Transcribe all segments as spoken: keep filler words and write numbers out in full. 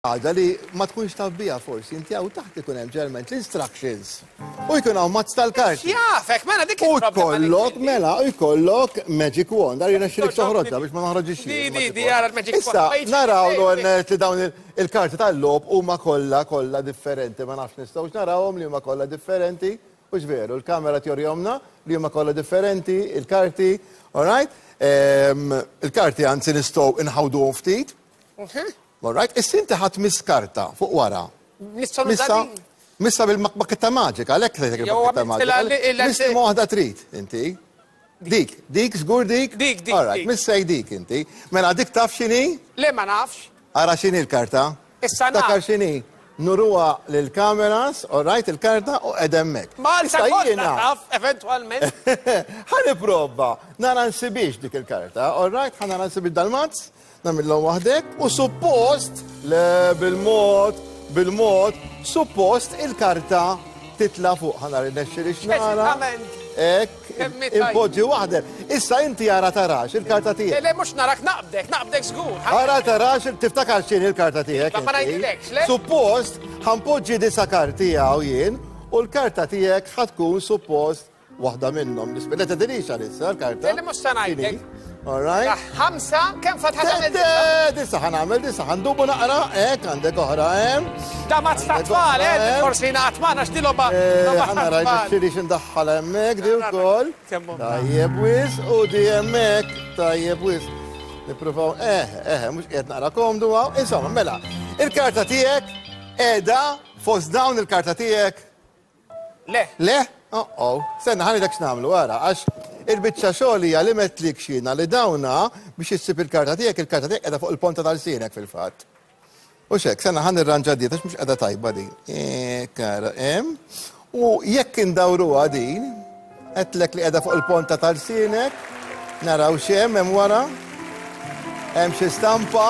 ħaġa li ma tkunx taf biha forsi inti hawn taħt ikun hemm ġerment l-instructions. U jkun hawn mazz tal-karti. Jafek, mela dik U jkollok mela, u jkollok magic wand, għal jiena xielik toħroġha biex ma naħroġix. Di, di, di, għara l-magic wand. Issa, naraw l-għonet li dawn il-karti tal-lob huma kollha kollha differenti, ma nafx nistgħux narawhom li huma kollha differenti, u veru, l-kamera tjorjomna li huma kollha differenti, il-karti, all right? Il-karti anzi nistgħu inħawduhom ftit. Alright, issa inti ħadd miskarta fuq wara. Missa missa bil-makbaketta maġika, għalhekk tgħid il-makbaketta maġika. Missa waħda trid inti. Dik, dik żgur dik? Dik, dik. Alright, missa dik inti. Mela dik taf x'inhi? Le ma nafx. Ara x'inhi l-karta? Issa naf. Takar x'inhi? Nuruha lill-kameras, alright, il-karta u qed hemmhekk. Ma naf, eventwalment. Ħaniprova, nara nsibix dik il-karta, alright, ħana nsibix dal-mazz. Namillom waħdek u suppost, le bil-mod, bil-mod, suppost il-karta titla fuq ħana rinexxi li xnara. Ek, impoġġi waħdek. Issa inti għara tarax il-karta tiegħek. Le mhux narak naqbdek, naqbdek żgur. Għara tarax tiftakar x'inhi il-karta tiegħek. Ma ngħidlekx, le? Suppost ħanpoġġi disa karti għaw jien u l-karta tiegħek ħatkun suppost waħda minnhom. Nisbet tidilix għalissa l-karta. Le mhux se ngħidlek. All right. ħamsa, kemm fat ħadamel? Disa ħanamel, disa ħandubu naqra, ek, għandek oħra, em. Da ma t-tfal, eh, forsi naqtmana xdiloba. ħana rajt xiri xindaħħal emmek, di u kol. Tajjeb wis, u di emmek, tajjeb wis. Niprofaw, eh, eh, mux qiegħed naqra komdu għaw. Insomma, mela, il-karta tijek, edha, fost dawn il-karta tijek. Le. Le? Oh, oh. Senna, ħani dak x'namlu, għara, għax il-bicċa xogħli li metlik xina li dawna biex issib il-karta tiegħek, il-karta tiegħek qiegħda fuq il-ponta tal-sienek fil-fatt. U xek, sena ħan irranġa di, għax mhux qiegħda tajba din. Kara hemm. U jekk indawruha din, qedlek li qiegħda fuq il-ponta tal-sienek, naraw x'hemm hemm wara. Hemm xi stampa.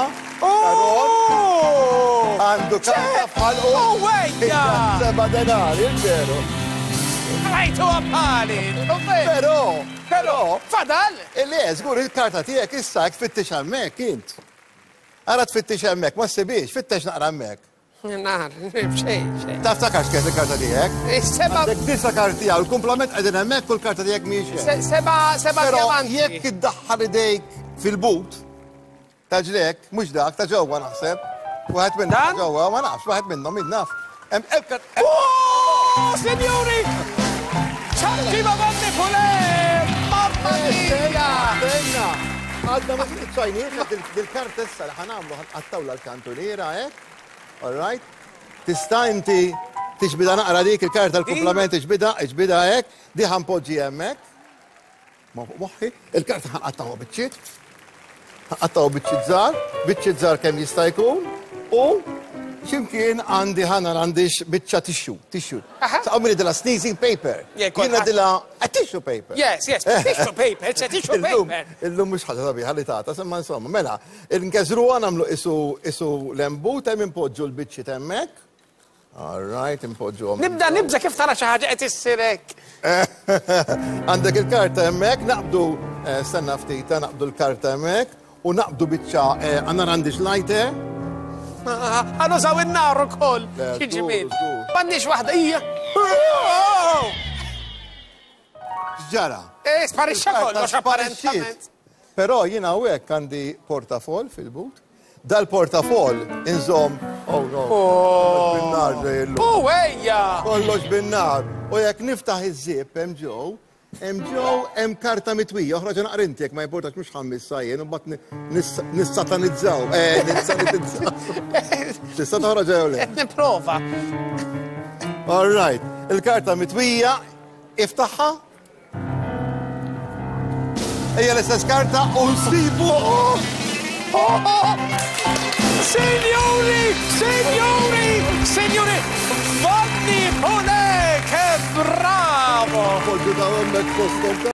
Għandu karta bħal u. Oh, wejja! Seba' denari, il-veru. Rajtu għabbali! Pero, pero, fadal! Le, żgur il-karta tiegħek issa tfittix hemmhekk int. Ara tfittix hemmhekk, ma ssibix, fittex naqra hemmhekk. Nar, xejn, xejn. Taf ta' kax kienet il-karta tiegħek? Seba' Għandek disa karti għaw, il-komplement qegħdin hemmhekk u l-karta tiegħek mhijiex hemm. Seba' seba' diamanti. Jekk iddaħħal idejk fil-but ta' ġlek, mhux dak, ta' ġewwa naħseb. Waħed minnhom ta' ġewwa, ma nafx, waħed minnhom min naf. Signori! ċarċiba Vanni Pule! Mamma mia! Benna! Għadna ma t-ċajniet dil-karta issa li ħanamlu għattawla l-kantoniera, eh? All right? Tista' inti tixbida naqra dik il-karta l-komplement iġbida, iġbida hekk, di ħanpoġġi hemmhekk. Moħħi, il-karta ħanqattaw biċċiet. Ħanqattaw biċċiet żgħar, biċċiet żgħar kemm jista' jkun u ximkien għandi ħana għandix bitċa tissue, tissue. Sa' għamili dilla sneezing paper. Jina dilla a tissue paper. Yes, yes, tissue paper, it's a tissue paper. Illum mux ħagġa tabi ħalli tata, semma insomma, mela, il-nkazru għanamlu isu l-embut, hemm impoġġu l-bitċi temmek. All right, impoġġu għom. Nibda, nibda kif tara xaħġa qed issirek. Għandek il-karta hemmhekk, naqbdu, stenna ftita, naqbdu l-karta hemmhekk u naqbdu bitċa għanna għandix lajte. Għanu zaw il-nar u koll. Xieġimin. Mannix wahda ija. Ġara. Eh, sparixxa kollox apparentament. Però jina u hekk għandi portafol fil-but. Dal-portafol inżom. Oh no. Bin-nar ġejlu. U ejja. Kollox bin-nar. U jekk niftaħ iż-żieb hemm ġew. Hemm ġew hemm karta mitwija, oħra ġen naqrintek ma jimportax mhux ħammissa jien u mbagħad nissatanizzaw. Eh, nissatanizzaw. Tista' toħroġ jew le? Qed nipprova. All right. Il-karta mitwija, iftaħħa. Ejja l-istess karta u nsibu. Signori, signori, signori, Vanni Pule, che bravo! Poġġu da' għommek postom.